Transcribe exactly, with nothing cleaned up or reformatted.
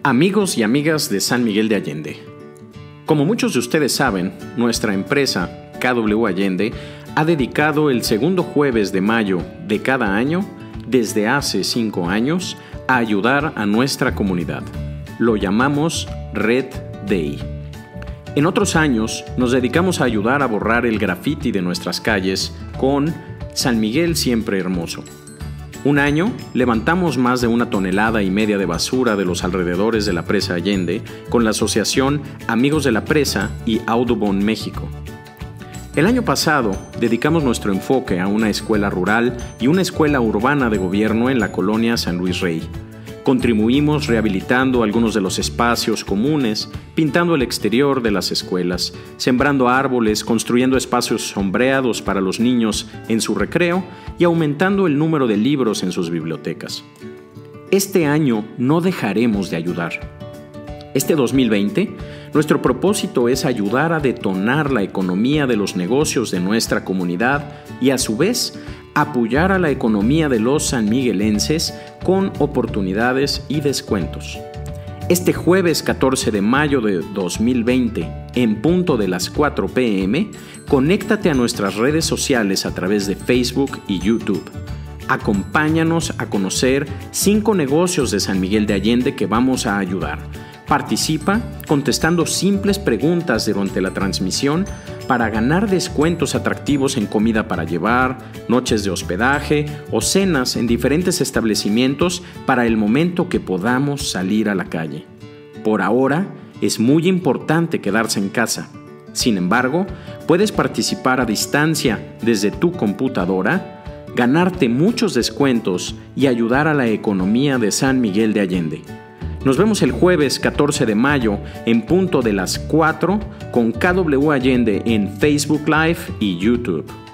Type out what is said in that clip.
Amigos y amigas de San Miguel de Allende. Como muchos de ustedes saben, nuestra empresa K W Allende ha dedicado el segundo jueves de mayo de cada año, desde hace cinco años, a ayudar a nuestra comunidad. Lo llamamos Red Day. En otros años nos dedicamos a ayudar a borrar el graffiti de nuestras calles con San Miguel siempre hermoso. Un año levantamos más de una tonelada y media de basura de los alrededores de la presa Allende con la asociación Amigos de la Presa y Audubon México. El año pasado dedicamos nuestro enfoque a una escuela rural y una escuela urbana de gobierno en la colonia San Luis Rey. Contribuimos rehabilitando algunos de los espacios comunes, pintando el exterior de las escuelas, sembrando árboles, construyendo espacios sombreados para los niños en su recreo y aumentando el número de libros en sus bibliotecas. Este año no dejaremos de ayudar. Este dos mil veinte, nuestro propósito es ayudar a detonar la economía de los negocios de nuestra comunidad y, a su vez, apoyar a la economía de los sanmiguelenses con oportunidades y descuentos. Este jueves catorce de mayo de dos mil veinte, en punto de las cuatro pe eme, conéctate a nuestras redes sociales a través de Facebook y YouTube. Acompáñanos a conocer cinco negocios de San Miguel de Allende que vamos a ayudar. Participa contestando simples preguntas durante la transmisión para ganar descuentos atractivos en comida para llevar, noches de hospedaje o cenas en diferentes establecimientos para el momento que podamos salir a la calle. Por ahora, es muy importante quedarse en casa. Sin embargo, puedes participar a distancia desde tu computadora, ganarte muchos descuentos y ayudar a la economía de San Miguel de Allende. Nos vemos el jueves catorce de mayo en punto de las cuatro con K W Allende en Facebook Live y YouTube.